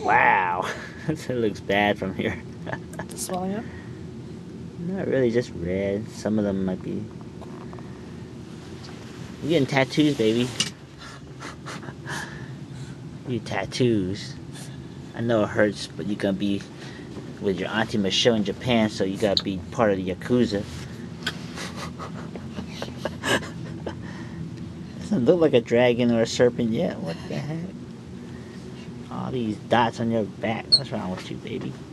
Wow. It looks bad from here. The swelling up? Not really, just red. Some of them might be. You're getting tattoos, baby. You tattoos. I know it hurts, but you're gonna be with your Auntie Michelle in Japan, so you gotta be part of the Yakuza. Doesn't look like a dragon or a serpent yet. What the heck? All these dots on your back. What's wrong with you, baby?